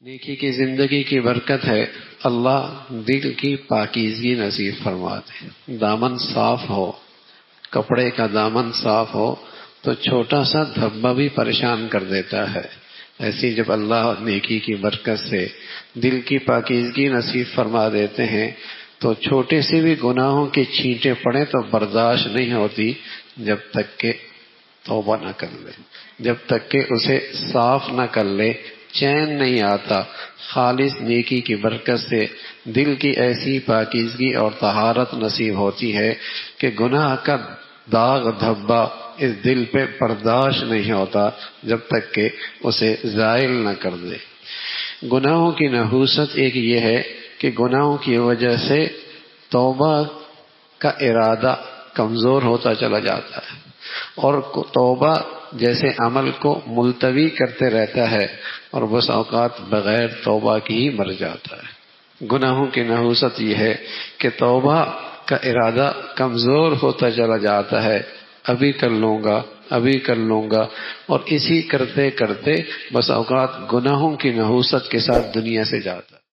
نیکی کی زندگی کی برکت ہے اللہ دل کی پاکیزگی نصیب فرما دے. دامن صاف ہو، کپڑے کا دامن صاف ہو تو چھوٹا سا دھبا بھی پریشان کر دیتا ہے. ایسی جب اللہ نیکی کی برکت سے دل کی پاکیزگی نصیب فرما دیتے ہیں تو چھوٹے سے بھی گناہوں کے چھینٹے پڑے تو برداشت نہیں ہوتی جب تک کہ توبہ نہ کر لے، جب تک کہ اسے صاف نہ کر لے چین نہیں آتا. خالص نیکی کی برکت سے دل کی ایسی پاکیزگی اور طہارت نصیب ہوتی ہے کہ گناہ کا داغ دھبا اس دل پہ برداشت نہیں ہوتا جب تک کہ اسے زائل نہ کر دے. گناہوں کی نحوست ایک یہ ہے کہ گناہوں کی وجہ سے توبہ کا ارادہ کمزور ہوتا چلا جاتا ہے اور توبہ جیسے عمل کو ملتوی کرتے رہتا ہے اور بس اوقات بغیر توبہ کی ہی مر جاتا ہے. گناہوں کی نحوست یہ ہے کہ توبہ کا ارادہ کمزور ہوتا چلا جاتا ہے، ابھی کر لوں گا ابھی کر لوں گا، اور اسی کرتے کرتے بس اوقات گناہوں کی نحوست کے ساتھ دنیا سے جاتا ہے.